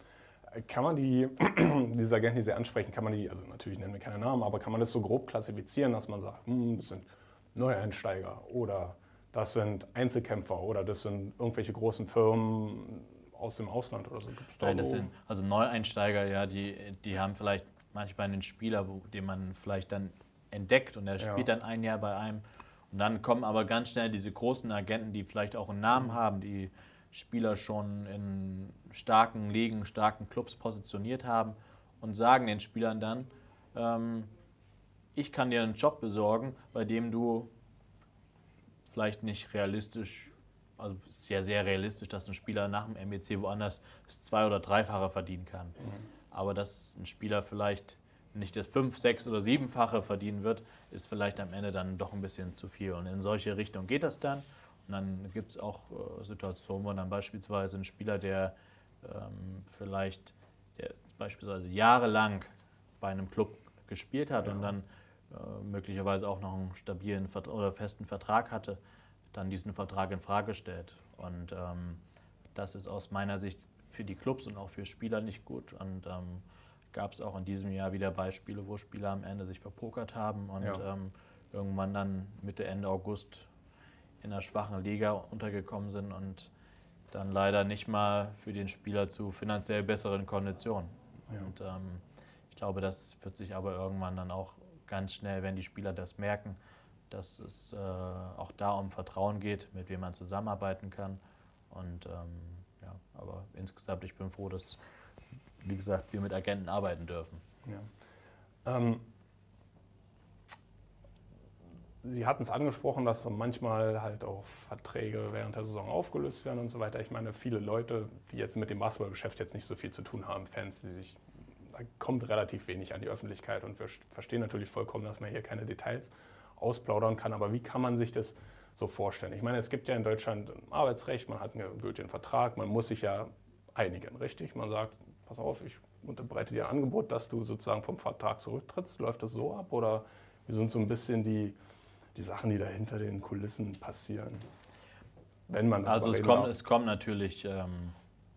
[SPEAKER 1] Ja. Kann man die, diese Agenten, die Sie ansprechen, kann man die, also natürlich nennen wir keine Namen, aber kann man das so grob klassifizieren, dass man sagt, hm, das sind Neueinsteiger oder das sind Einzelkämpfer oder das sind irgendwelche großen Firmen aus dem Ausland oder so? Gibt's da
[SPEAKER 2] Nein, das sind also Neueinsteiger, ja, die, die haben vielleicht manchmal einen Spieler, wo, den man vielleicht dann entdeckt und der ja. spielt dann ein Jahr bei einem. Und dann kommen aber ganz schnell diese großen Agenten, die vielleicht auch einen Namen mhm. haben, die Spieler schon in starken Ligen, starken Clubs positioniert haben und sagen den Spielern dann, ähm, ich kann dir einen Job besorgen, bei dem du vielleicht nicht realistisch, also es ist ja sehr realistisch, dass ein Spieler nach dem N B C woanders das zwei- oder dreifache verdienen kann. Mhm. Aber dass ein Spieler vielleicht nicht das fünf-, sechs- oder siebenfache verdienen wird, ist vielleicht am Ende dann doch ein bisschen zu viel. Und in solche Richtung geht das dann. Und dann gibt es auch äh, Situationen, wo dann beispielsweise ein Spieler, der ähm, vielleicht der beispielsweise jahrelang bei einem Club gespielt hat ja. und dann äh, möglicherweise auch noch einen stabilen Vert- oder festen Vertrag hatte, dann diesen Vertrag in Frage stellt. Und ähm, das ist aus meiner Sicht für die Clubs und auch für Spieler nicht gut. Und ähm, gab es auch in diesem Jahr wieder Beispiele, wo Spieler am Ende sich verpokert haben und ja. ähm, irgendwann dann Mitte, Ende August in einer schwachen Liga untergekommen sind und dann leider nicht mal für den Spieler zu finanziell besseren Konditionen. Ja. Und ähm, ich glaube, das wird sich aber irgendwann dann auch ganz schnell, wenn die Spieler das merken, dass es äh, auch da um Vertrauen geht, mit wem man zusammenarbeiten kann. Und ähm, ja, aber insgesamt, ich bin froh, dass, wie gesagt, wir mit Agenten arbeiten dürfen.
[SPEAKER 1] Ja. Ähm, Sie hatten es angesprochen, dass manchmal halt auch Verträge während der Saison aufgelöst werden und so weiter. Ich meine, viele Leute, die jetzt mit dem Basketballgeschäft jetzt nicht so viel zu tun haben, Fans, die sich, da kommt relativ wenig an die Öffentlichkeit und wir verstehen natürlich vollkommen, dass man hier keine Details ausplaudern kann. Aber wie kann man sich das so vorstellen? Ich meine, es gibt ja in Deutschland ein Arbeitsrecht, man hat einen gültigen Vertrag, man muss sich ja einigen, richtig? Man sagt, pass auf, ich unterbreite dir ein Angebot, dass du sozusagen vom Vertrag zurücktrittst. Läuft das so ab oder wie sind so ein bisschen die die Sachen, die da hinter den Kulissen passieren, wenn man
[SPEAKER 2] Also es kommt, es kommt natürlich, ähm,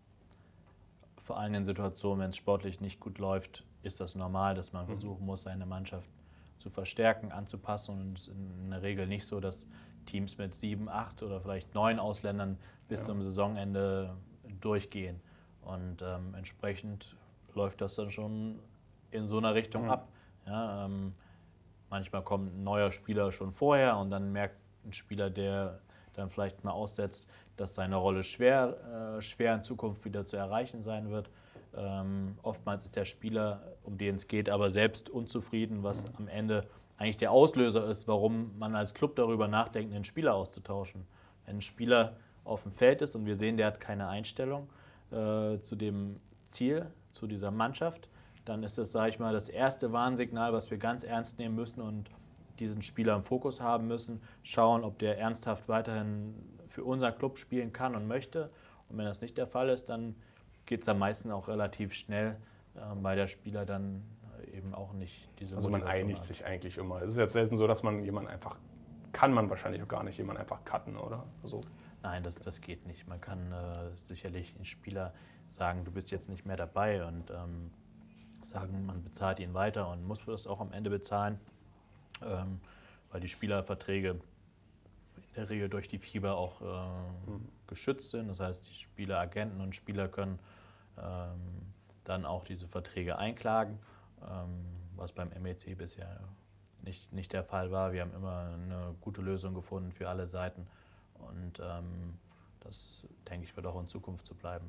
[SPEAKER 2] vor allem in Situationen, wenn es sportlich nicht gut läuft, ist das normal, dass man mhm. versuchen muss, seine Mannschaft zu verstärken, anzupassen. Und es ist in der Regel nicht so, dass Teams mit sieben, acht oder vielleicht neun Ausländern bis ja. zum Saisonende durchgehen. Und ähm, entsprechend läuft das dann schon in so einer Richtung mhm. ab. Ja, ähm, Manchmal kommt ein neuer Spieler schon vorher und dann merkt ein Spieler, der dann vielleicht mal aussetzt, dass seine Rolle schwer, äh, schwer in Zukunft wieder zu erreichen sein wird. Ähm, oftmals ist der Spieler, um den es geht, aber selbst unzufrieden, was mhm. am Ende eigentlich der Auslöser ist, warum man als Club darüber nachdenkt, einen Spieler auszutauschen. Wenn ein Spieler auf dem Feld ist und wir sehen, der hat keine Einstellung äh, zu dem Ziel, zu dieser Mannschaft, dann ist das, sage ich mal, das erste Warnsignal, was wir ganz ernst nehmen müssen und diesen Spieler im Fokus haben müssen. Schauen, ob der ernsthaft weiterhin für unseren Club spielen kann und möchte. Und wenn das nicht der Fall ist, dann geht es am meisten auch relativ schnell, äh, weil der Spieler dann eben auch nicht diese
[SPEAKER 1] Also man
[SPEAKER 2] Motivation
[SPEAKER 1] einigt
[SPEAKER 2] hat.
[SPEAKER 1] sich eigentlich immer. Es ist jetzt selten so, dass man jemanden einfach, kann man wahrscheinlich auch gar nicht, jemanden einfach cutten, oder? So.
[SPEAKER 2] Nein, das, das geht nicht. Man kann äh, sicherlich den Spieler sagen, du bist jetzt nicht mehr dabei und ähm, sagen, man bezahlt ihn weiter und muss das auch am Ende bezahlen, ähm, weil die Spielerverträge in der Regel durch die FIBA auch äh, mhm. geschützt sind. Das heißt, die Spieleragenten und Spieler können ähm, dann auch diese Verträge einklagen, ähm, was beim M E C bisher nicht, nicht der Fall war. Wir haben immer eine gute Lösung gefunden für alle Seiten und ähm, Das, denke ich, wird auch in Zukunft so bleiben.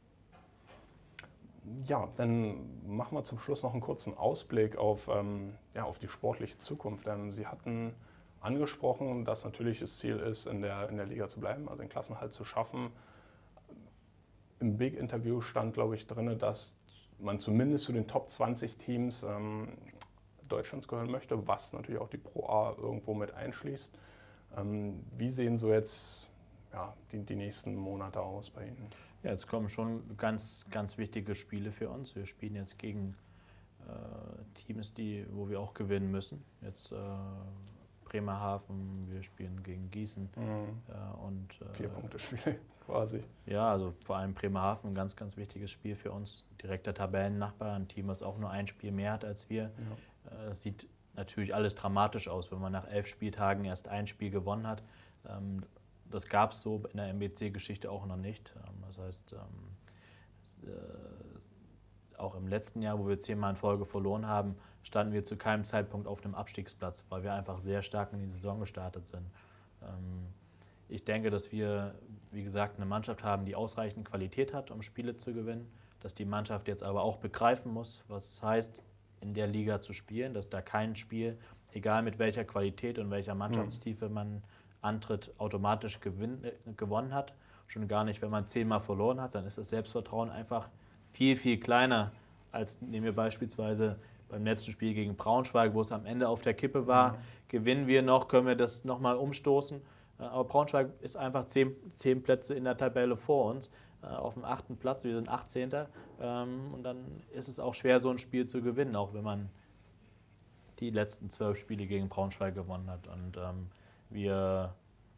[SPEAKER 1] Ja, dann machen wir zum Schluss noch einen kurzen Ausblick auf, ähm, ja, auf die sportliche Zukunft. Ähm, Sie hatten angesprochen, dass natürlich das Ziel ist, in der, in der Liga zu bleiben, also den Klassenerhalt zu schaffen. Im Big-Interview stand, glaube ich, drin, dass man zumindest zu den Top zwanzig Teams ähm, Deutschlands gehören möchte, was natürlich auch die Pro A irgendwo mit einschließt. Ähm, wie sehen so jetzt ja, die, die nächsten Monate aus bei Ihnen?
[SPEAKER 2] Ja, jetzt kommen schon ganz, ganz wichtige Spiele für uns. Wir spielen jetzt gegen äh, Teams, die, wo wir auch gewinnen müssen. Jetzt äh, Bremerhaven, wir spielen gegen Gießen.
[SPEAKER 1] Mhm.
[SPEAKER 2] Äh, und, äh,
[SPEAKER 1] Vier Punkte Spiele quasi.
[SPEAKER 2] Ja, also vor allem Bremerhaven, ein ganz, ganz wichtiges Spiel für uns. Direkter Tabellennachbar, ein Team, was auch nur ein Spiel mehr hat als wir. Ja. Äh, das sieht natürlich alles dramatisch aus, wenn man nach elf Spieltagen erst ein Spiel gewonnen hat. Ähm, Das gab es so in der M B C-Geschichte auch noch nicht. Das heißt, äh, auch im letzten Jahr, wo wir zehnmal in Folge verloren haben, standen wir zu keinem Zeitpunkt auf dem Abstiegsplatz, weil wir einfach sehr stark in die Saison gestartet sind. Ähm, ich denke, dass wir, wie gesagt, eine Mannschaft haben, die ausreichend Qualität hat, um Spiele zu gewinnen, dass die Mannschaft jetzt aber auch begreifen muss, was es heißt, in der Liga zu spielen, dass da kein Spiel, egal mit welcher Qualität und welcher Mannschaftstiefe man antritt, automatisch gewinn, äh, gewonnen hat. Schon gar nicht, wenn man zehnmal verloren hat, dann ist das Selbstvertrauen einfach viel, viel kleiner, als nehmen wir beispielsweise beim letzten Spiel gegen Braunschweig, wo es am Ende auf der Kippe war. Mhm. Gewinnen wir noch, können wir das nochmal umstoßen. Aber Braunschweig ist einfach zehn, zehn Plätze in der Tabelle vor uns, äh, auf dem achten Platz, wir sind achtzehnter Ähm, und dann ist es auch schwer, so ein Spiel zu gewinnen, auch wenn man die letzten zwölf Spiele gegen Braunschweig gewonnen hat. Und ähm, wir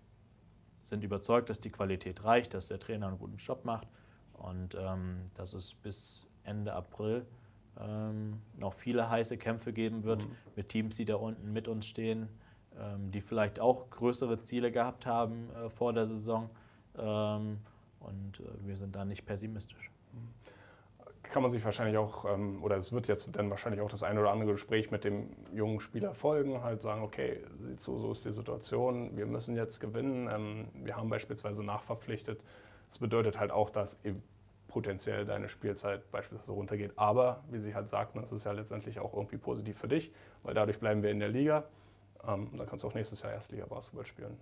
[SPEAKER 2] sind überzeugt, dass die Qualität reicht, dass der Trainer einen guten Job macht und ähm, dass es bis Ende April ähm, noch viele heiße Kämpfe geben wird mhm. mit Teams, die da unten mit uns stehen, ähm, die vielleicht auch größere Ziele gehabt haben äh, vor der Saison. Ähm, und äh, wir sind da nicht pessimistisch.
[SPEAKER 1] Kann man sich wahrscheinlich auch, ähm, oder es wird jetzt dann wahrscheinlich auch das ein oder andere Gespräch mit dem jungen Spieler folgen, halt sagen, okay, so, so ist die Situation, wir müssen jetzt gewinnen, ähm, wir haben beispielsweise nachverpflichtet. Das bedeutet halt auch, dass potenziell deine Spielzeit beispielsweise runtergeht. Aber, wie Sie halt sagten, das ist ja letztendlich auch irgendwie positiv für dich, weil dadurch bleiben wir in der Liga. Ähm, dann kannst du auch nächstes Jahr Erstliga-Basketball spielen.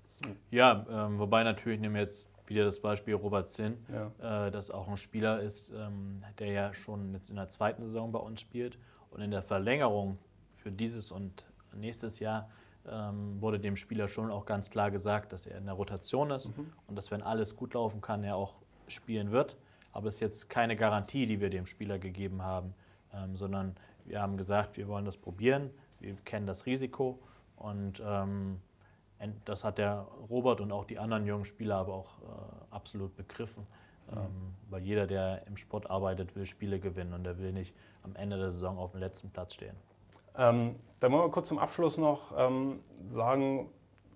[SPEAKER 2] Ja, ähm, wobei natürlich, nehmen wir jetzt wieder das Beispiel Robert Zinn,
[SPEAKER 1] ja.
[SPEAKER 2] äh, das auch ein Spieler ist, ähm, der ja schon jetzt in der zweiten Saison bei uns spielt. Und in der Verlängerung für dieses und nächstes Jahr ähm, wurde dem Spieler schon auch ganz klar gesagt, dass er in der Rotation ist mhm. und dass, wenn alles gut laufen kann, er auch spielen wird. Aber es ist jetzt keine Garantie, die wir dem Spieler gegeben haben, ähm, sondern wir haben gesagt, wir wollen das probieren, wir kennen das Risiko und ähm, das hat der Robert und auch die anderen jungen Spieler aber auch äh, absolut begriffen. Mhm. Ähm, weil jeder, der im Sport arbeitet, will Spiele gewinnen und der will nicht am Ende der Saison auf dem letzten Platz stehen.
[SPEAKER 1] Ähm, dann wollen wir kurz zum Abschluss noch ähm, sagen,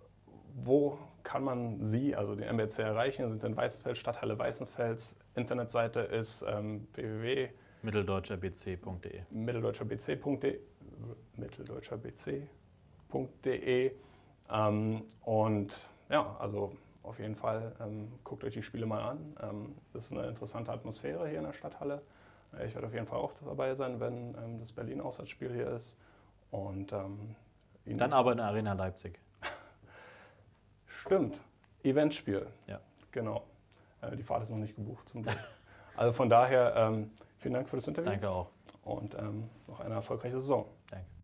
[SPEAKER 1] wo kann man Sie, also den M B C, erreichen? Sie sind in Weißenfels, Stadthalle Weißenfels. Internetseite ist ähm, w w w punkt
[SPEAKER 2] mitteldeutscher b c punkt d e.
[SPEAKER 1] mitteldeutscher b c punkt d e. mitteldeutscher b c punkt d e. Ähm, und ja, also auf jeden Fall ähm, guckt euch die Spiele mal an. Ähm, das ist eine interessante Atmosphäre hier in der Stadthalle. Äh, ich werde auf jeden Fall auch dabei sein, wenn ähm, das Berlin-Auswärtsspiel hier ist. Und, ähm,
[SPEAKER 2] Dann aber in der Arena Leipzig.
[SPEAKER 1] Stimmt, Eventspiel.
[SPEAKER 2] Ja.
[SPEAKER 1] Genau. Äh, die Fahrt ist noch nicht gebucht, zum Glück. Also von daher, ähm, vielen Dank für das Interview.
[SPEAKER 2] Danke auch.
[SPEAKER 1] Und ähm, noch eine erfolgreiche Saison.
[SPEAKER 2] Danke.